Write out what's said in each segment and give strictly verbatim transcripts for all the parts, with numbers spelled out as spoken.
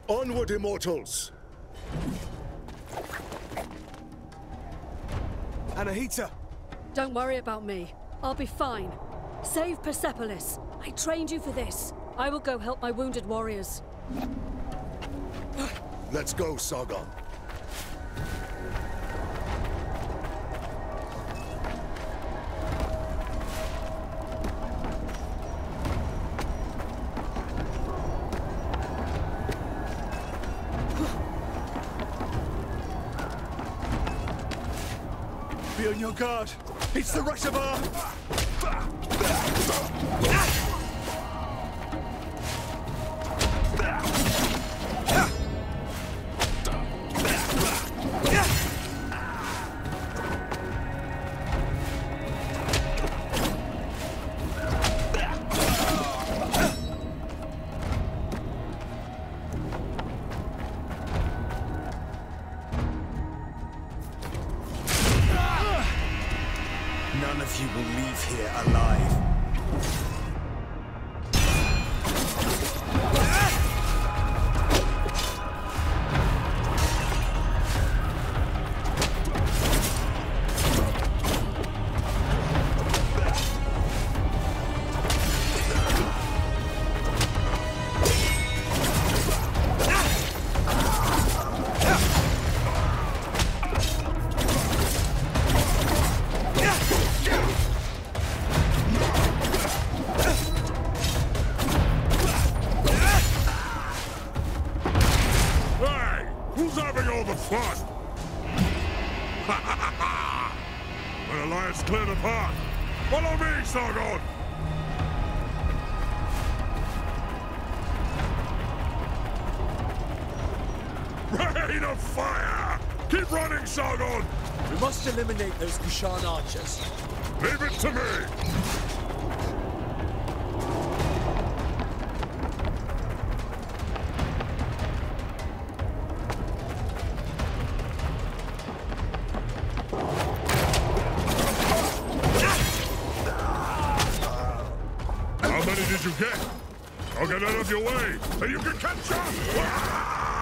Onward, immortals! Anahita! Don't worry about me. I'll be fine. Save Persepolis. I trained you for this. I will go help my wounded warriors. Let's go, Sargon. Be on your guard. It's the Rushavar! None of you will leave here alive. When Alliance clear the path, follow me, Sargon! Rain of fire! Keep running, Sargon! We must eliminate those Kushan archers. Leave it to me! How many did you get? I'll get out of your way, and you can catch up!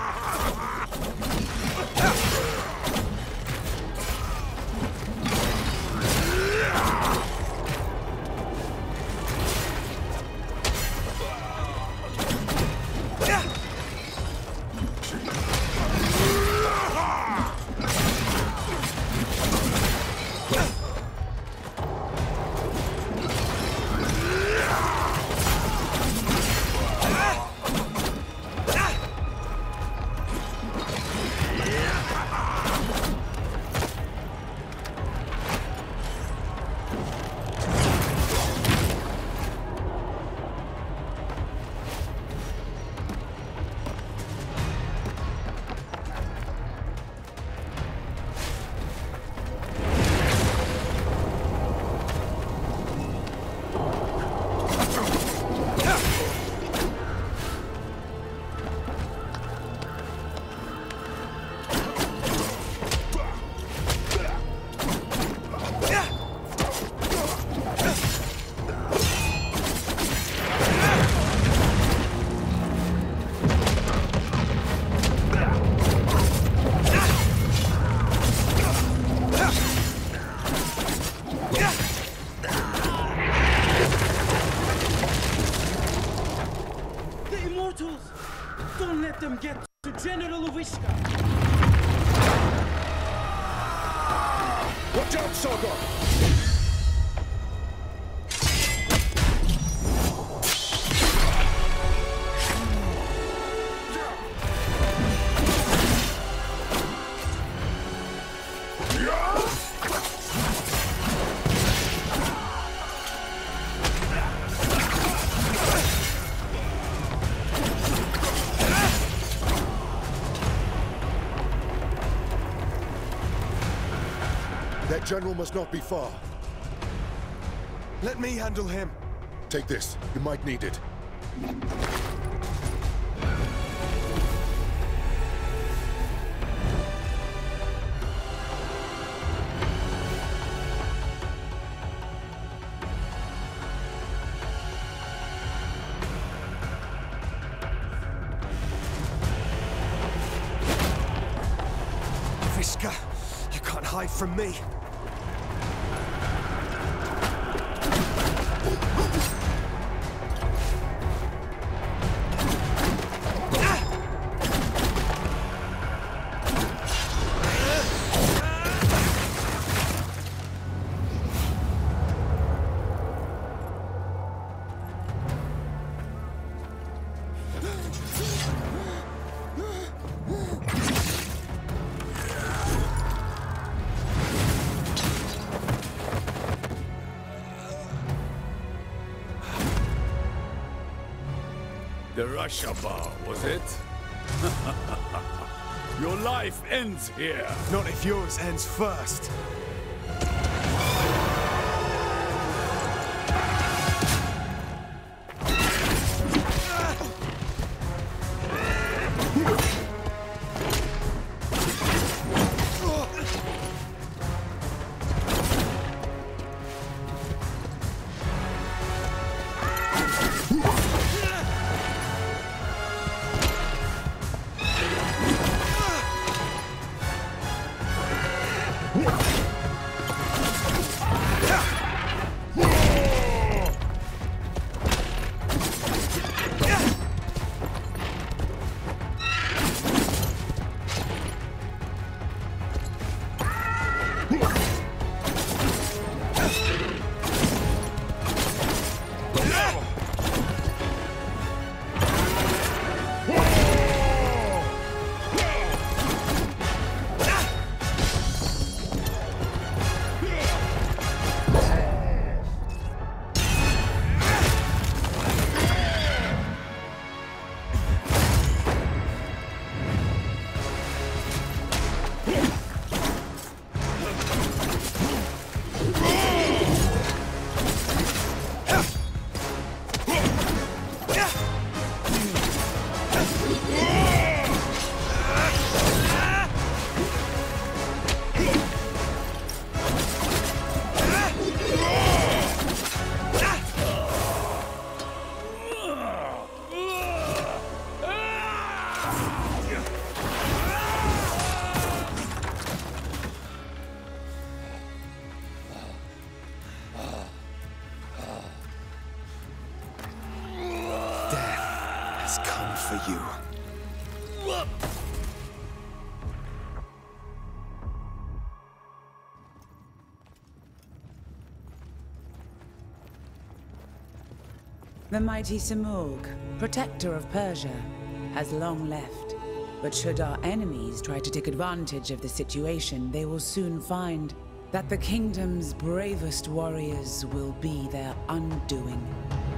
Don't let them get to General Uvishka! Watch out, Sargon! That general must not be far. Let me handle him. Take this. You might need it. hide from me. The Rashaba, was it? Your life ends here. Not if yours ends first. For you. The mighty Simurgh, protector of Persia, has long left. But should our enemies try to take advantage of the situation, they will soon find that the kingdom's bravest warriors will be their undoing.